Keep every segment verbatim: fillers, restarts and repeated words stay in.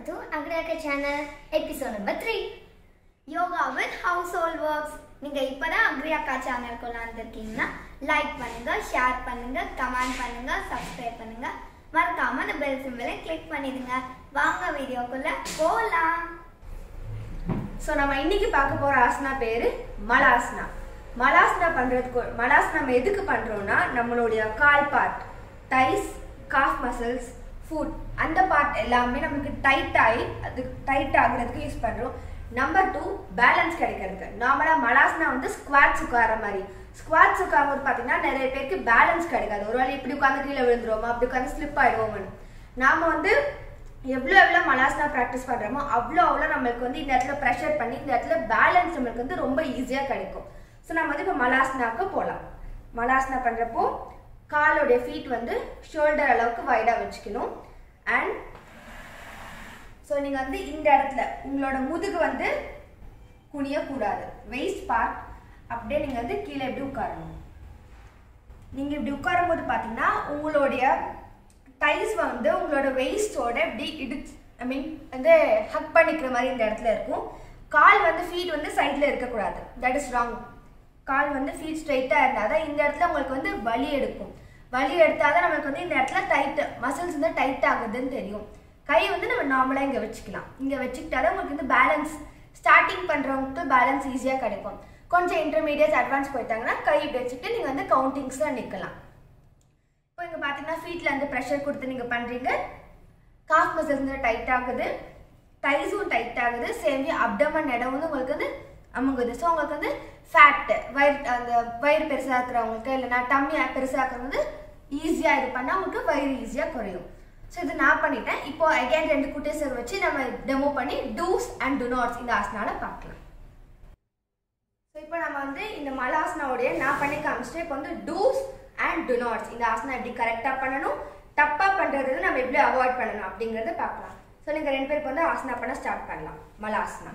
to Agriyaka channel episode number three Yoga with household works. நீங்க இப்பதான் Agriyaka channel குள்ள வந்திருக்கீங்கன்னா லைக் பண்ணுங்க, ஷேர் பண்ணுங்க, கமெண்ட் பண்ணுங்க, சப்ஸ்கிரைப் பண்ணுங்க. மறக்காம அந்த பெல் சிம்பலை கிளிக் பண்ணிடுங்க. வாங்க வீடியோக்குள்ள போலாம். சோ நம்ம இன்னைக்கு பார்க்க போற ஆசனா பேரு மலாசனா. மலாசனா பண்றதுக்கு மலாசனா நம்ம எதுக்கு பண்றோம்னா நம்மளுடைய கால் part, thighs, calf muscles, foot அந்த பார்ட் எல்லாமே நமக்கு டைட் ஆகி அது டைட் ஆகுறதுக்கு யூஸ் பண்றோம். நம்பர் டூ, பேலன்ஸ் கிடைக்கிறதுக்கு. நார்மலா மலாசனா வந்து ஸ்குவாட்ஸ் உட்கார மாதிரி. ஸ்குவாட்ஸ் உட்காரும்போது பார்த்தீங்கன்னா நிறைய பேருக்கு பேலன்ஸ் கிடைக்காது. ஒரு வேளை இப்படி உட்காந்து கீழே விழுந்துருவோமா, அப்படி உட்காந்து ஸ்லிப் ஆயிடுவோம்னு. நாம வந்து எவ்வளோ எவ்வளோ மலாசனா ப்ராக்டிஸ் பண்ணுறோமோ அவ்வளோ அவ்வளோ நம்மளுக்கு வந்து இந்த இடத்துல ப்ரெஷர் பண்ணி இந்த இடத்துல பேலன்ஸ் நம்மளுக்கு வந்து ரொம்ப ஈஸியாக கிடைக்கும். ஸோ நம்ம வந்து இப்போ மலாசனாவுக்கு போகலாம். மலாசனா பண்ணுறப்போ காலோடைய ஃபீட் வந்து ஷோல்டர் அளவுக்கு வைடாக வச்சுக்கணும். அண்ட் ஸோ நீங்கள் வந்து இந்த இடத்துல உங்களோட முதுகு வந்து குனியக்கூடாது. வெயிஸ்ட் பார்ட் அப்படியே நீங்கள் வந்து கீழே எப்படி உட்காரணும். நீங்கள் இப்படி உட்காரும் போது பார்த்தீங்கன்னா உங்களுடைய டைஸ் வந்து உங்களோட வெயிஸ்டோட இப்படி இடிச்சு ஐ மீன் வந்து ஹக் பண்ணிக்கிற மாதிரி இந்த இடத்துல இருக்கும். கால் வந்து ஃபீட் வந்து சைடில் இருக்கக்கூடாது. That is wrong. கால் வந்து ஃபீட் ஸ்ட்ரைட்டாக இருந்தால் தான் இந்த இடத்துல உங்களுக்கு வந்து வலி எடுக்கும். வலி எடுத்தால் தான் நம்மளுக்கு வந்து இந்த இடத்துல டைட்டு மசில்ஸ் வந்து டைட் ஆகுதுன்னு தெரியும். கை வந்து நம்ம நார்மலாக இங்கே வச்சுக்கலாம். இங்கே வச்சுக்கிட்டாலும் உங்களுக்கு வந்து பேலன்ஸ் ஸ்டார்டிங் பண்ணுறவங்களுக்கு பேலன்ஸ் ஈஸியாக கிடைக்கும். கொஞ்சம் இன்டர்மீடியட் அட்வான்ஸ் போயிட்டாங்கன்னா கை இப்படி வச்சுட்டு நீங்கள் வந்து கவுண்டிங்ஸில் நிற்கலாம். இப்போ இங்கே பார்த்தீங்கன்னா ஃபீட்டில் வந்து ப்ரெஷர் கொடுத்து நீங்கள் பண்ணுறீங்க. காஃப் மசில்ஸ் வந்து டைட் ஆகுது, டைஸும் டைட் ஆகுது. சேம் அப்டமன் இடம் வந்து உங்களுக்கு வந்து அமுங்குது. ஸோ உங்களுக்கு வந்து ஃபேட்டு வயிறு அந்த வயிறு பெருசாக இருக்கிறவங்களுக்கு இல்லைனா டம்மி பெருசாக இருக்கிறவங்க வந்து ஈஸியாக இது பண்ணால் உங்களுக்கு வயிறு ஈஸியாக குறையும். ஸோ இது நான் பண்ணிட்டேன். இப்போ அகைன் ரெண்டு குட்டீஸை வச்சு நம்ம டெமோ பண்ணி டூஸ் அண்ட் டு நாட்ஸ் இந்த ஆசனால பார்க்கலாம். ஸோ இப்போ நம்ம வந்து இந்த மலாசனாவுடைய நான் பண்ணி காமிச்சிட்டு இப்போ வந்து டூஸ் அண்ட் டு நாட்ஸ் இந்த ஆசனா எப்படி கரெக்டாக பண்ணணும், தப்பாக பண்ணுறது நம்ம எப்படி அவாய்ட் பண்ணணும் அப்படிங்கிறத பார்க்கலாம். ஸோ நீங்கள் ரெண்டு பேருக்கு வந்து ஆசனா பண்ண ஸ்டார்ட் பண்ணலாம். மலாசனா.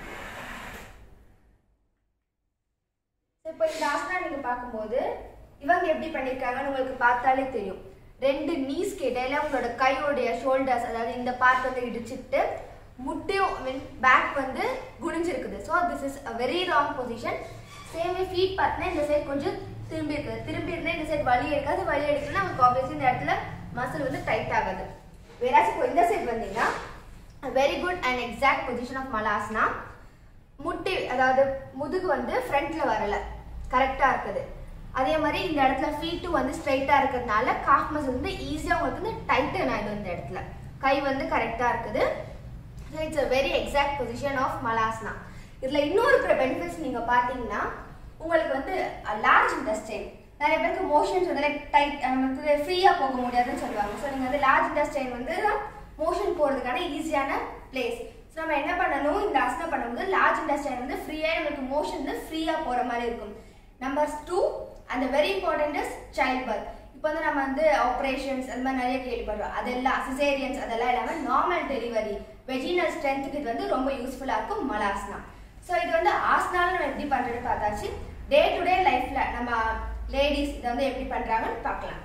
இப்போ இந்த ஆசனா நீங்கள் பார்க்கும்போது இவங்க எப்படி பண்ணியிருக்காங்கன்னு உங்களுக்கு பார்த்தாலே தெரியும். ரெண்டு நீஸ்க்கு இடையில உங்களோட கையோடைய ஷோல்டர்ஸ் அதாவது இந்த பார்ட் வந்து இடிச்சுட்டு முட்டையும் மீன் பேக் வந்து குனிஞ்சிருக்குது. So this is a very wrong position. Same feet பார்த்தீங்கன்னா இந்த சைட் கொஞ்சம் திரும்பி இருக்குது. திரும்பி இருந்தால் இந்த சைட் வலி எடுக்காது. வலி எடுக்கணும்னா நமக்கு ஆப்வியஸ்லி இந்த இடத்துல மசில் வந்து டைட் ஆகாது. வேறாச்சும் இப்போ இந்த சைட் வந்தீங்கன்னா very good and exact position of Malasana. முட்டி அதாவது முதுகு வந்து ஃப்ரண்ட்ல வரல, கரெக்டாக இருக்குது. அதே மாதிரி இந்த இடத்துல ஃபீட்டும் வந்து ஸ்ட்ரைட்டாக இருக்கிறதுனால காஃப் மசில் வந்து ஈஸியாக உங்களுக்கு வந்து டைட்டன் ஆகிடும். இந்த இடத்துல கை வந்து கரெக்டாக இருக்குது. So it's a very exact position of Malasana. இதில் இன்னொரு பெனிஃபிட்ஸ் நீங்கள் பார்த்தீங்கன்னா உங்களுக்கு வந்து லார்ஜ் இன்டெஸ்டைன் நிறைய பேருக்கு மோஷன்ஸ் வந்து லைக் டைட் நமக்கு ஃப்ரீயாக போக முடியாதுன்னு சொல்லுவாங்க. ஸோ நீங்கள் வந்து லார்ஜ் இன்டெஸ்டைன் வந்து மோஷன் போகிறதுக்கான ஈஸியான பிளேஸ். ஸோ நம்ம என்ன பண்ணணும், இந்த ஆசனா பண்ணும்போது லார்ஜ் இன்டெஸ்டைன் வந்து ஃப்ரீயாக நம்மளுக்கு மோஷன் வந்து ஃப்ரீயாக போகிற மாதிரி இருக்கும். நம்பர் டூ அந்த very important is child birth. இப்போ வந்து நம்ம வந்து ஆப்ரேஷன்ஸ் அந்த மாதிரி நிறைய கேள்விப்படுறோம். அதெல்லாம் சிசேரியன்ஸ் அதெல்லாம் இல்லாமல் நார்மல் டெலிவரி வெஜினல் ஸ்ட்ரென்த்துக்கு இது வந்து ரொம்ப யூஸ்ஃபுல்லாக இருக்கும் மலாசனா. ஸோ இது வந்து ஆசனால நம்ம எப்படி பண்ணுறது பார்த்தாச்சு. டே டு டே லைஃப்பில் நம்ம லேடிஸ் இதை வந்து எப்படி பண்ணுறாங்கன்னு பார்க்கலாம்.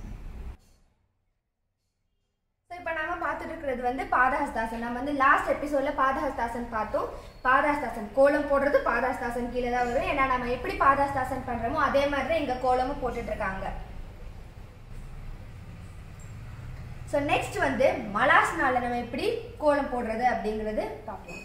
ஸோ இப்போ நம்ம பார்த்துட்டு இருக்கிறது வந்து பாதஹஸ்தாசன். நம்ம வந்து லாஸ்ட் எபிசோடில் பாதஹஸ்தாசன் பார்த்தோம். பாதஹஸ்தாசன் கோலம் போடுறது பாதஹஸ்தாசன் கீழே தான் வரும். ஏன்னா நம்ம எப்படி பாதஹஸ்தாசன் பண்ணுறோமோ அதே மாதிரி தான் இங்கே கோலமும் போட்டுட்டு இருக்காங்க. ஸோ நெக்ஸ்ட் வந்து மலாசனால நம்ம எப்படி கோலம் போடுறது அப்படிங்கிறது பார்க்கலாம்.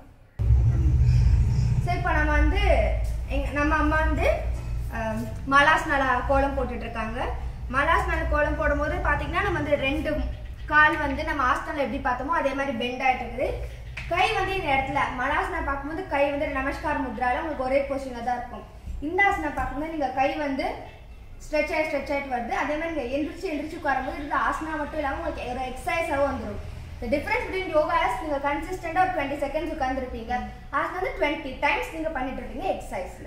ஸோ இப்போ நம்ம வந்து எங் நம்ம அம்மா வந்து மலாசனால கோலம் போட்டுட்டு இருக்காங்க. மலாசனால கோலம் போடும்போது பார்த்தீங்கன்னா நம்ம வந்து ரெண்டு கால் வந்து நம்ம ஆசனால எப்படி பார்த்தோமோ அதே மாதிரி பெண்ட் ஆகிட்டு இருக்குது. கை வந்து இந்த இடத்துல மலாசனா பார்க்கும்போது கை வந்து நமஸ்கார் முத்ரால உங்களுக்கு ஒரே பொசிஷனில் தான் இருக்கும். இந்த ஆசனா பார்க்கும்போது நீங்கள் கை வந்து ஸ்ட்ரெச் ஆகி ஸ்ட்ரெச் ஆகிட்டு வருது. அதே மாதிரி நீங்கள் எந்திரிச்சு எந்திரிச்சு உட்காரும்போது இது ஆசனா மட்டும் இல்லாமல் உங்களுக்கு ஒரு எக்ஸசைஸாகவும் வந்துடும். The difference between yoga is நீங்கள் கன்சிஸ்டண்டாக ஒரு டுவெண்ட்டி செகண்ட்ஸ் உட்காந்துருப்பீங்க. ஆசனா வந்து டுவெண்ட்டி டைம்ஸ் நீங்கள் பண்ணிட்டு இருப்பீங்க எக்ஸசைஸில்.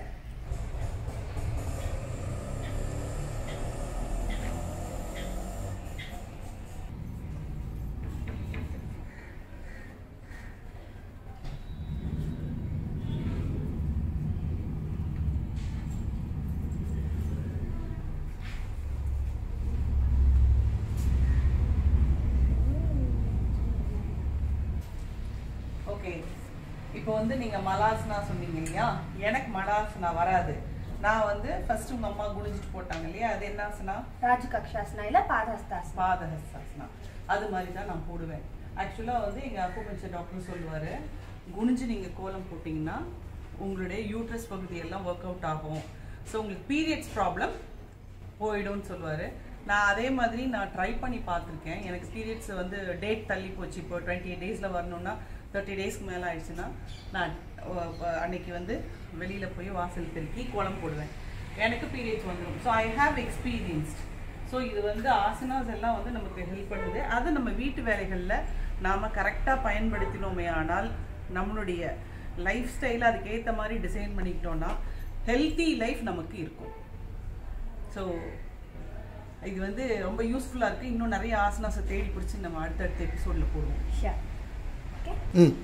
இப்போ வந்து நீங்க மலாசனா சொன்னீங்க இல்லையா, எனக்கு மலாசனா வராது. நான் வந்து ஃபர்ஸ்ட் உங்க அம்மா குனிஞ்சிட்டு போட்டாங்க இல்லையா, அது என்ன ஆசனா? ராஜகக்ஷாசனா இல்ல பாதஹஸ்தாசனா. பாதஹஸ்தாசனா. அது மாதிரி தான் நான் போடுவேன். ஆக்சுவலா வந்து எங்க அக்குபஞ்சர் டாக்டர் சொல்லுவாரு, குனிஞ்சு நீங்க கோலம் போட்டீங்கன்னா உங்களுடைய யூட்ரஸ் பகுதி எல்லாம் ஒர்க் அவுட் ஆகும். ஸோ உங்களுக்கு பீரியட்ஸ் ப்ராப்ளம் போயிடும்னு சொல்லுவாரு. நான் அதே மாதிரி நான் ட்ரை பண்ணி பார்த்துருக்கேன். எனக்கு பீரியட்ஸ் வந்து டேட் தள்ளி போச்சு. இப்போ டுவெண்ட்டி எயிட் டேஸில் வரணும்னா தேர்ட்டி டேஸ்க்கு மேலே ஆயிடுச்சுன்னா நான் அன்னைக்கு வந்து வெளியில் போய் வாசல் பெருக்கி கோலம் போடுவேன். எனக்கு பீரியட்ஸ் வந்துடும். So I have experienced. So இது வந்து ஆசனாஸ் எல்லாம் வந்து நமக்கு ஹெல்ப் பண்ணுது. அதை நம்ம வீட்டு வேலைகளில் நாம் கரெக்டாக பயன்படுத்தினோமே ஆனால் நம்மளுடைய லைஃப் ஸ்டைலை அதுக்கேற்ற மாதிரி டிசைன் பண்ணிக்கிட்டோன்னா ஹெல்த்தி லைஃப் நமக்கு இருக்கும். ஸோ இது வந்து ரொம்ப யூஸ்ஃபுல்லாக இருக்குது. இன்னும் நிறைய ஆசனாஸை தேடி பிடிச்சி நம்ம அடுத்தடுத்த எபிசோடில் போடுவோம். ம்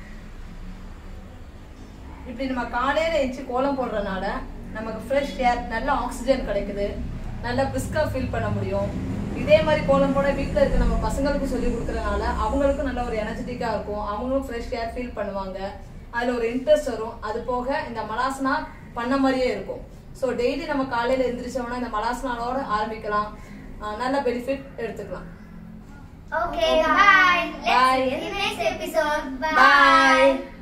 இப்படி நம்ம காலையில எழுந்து கோலம் போடுறதுனால நமக்கு ஃப்ரெஷ் ஏர், நல்ல ஆக்சிஜன் கிடைக்குது, நல்லா பிரிஸ்கா ஃபீல் பண்ண முடியும். இதே மாதிரி கோலம் போட வீட்டில் இருக்க நம்ம பசங்களுக்கு சொல்லி கொடுக்கறதுனால அவங்களுக்கும் நல்ல ஒரு எனர்ஜெட்டிக்காக இருக்கும். அவங்களும் ஃப்ரெஷ் ஏர் ஃபீல் பண்ணுவாங்க. அதில் ஒரு இன்ட்ரெஸ்ட் வரும். அது போக இந்த மலாசனா பண்ண மாதிரியே இருக்கும். ஸோ டெய்லி நம்ம காலையில் எழுந்திரிச்சோம்னா இந்த மலாசனாவோட ஆரம்பிக்கலாம். நல்ல பெனிஃபிட் எடுத்துக்கலாம். Okay, bye. Let's Bye. see you in the next episode. Bye. Bye.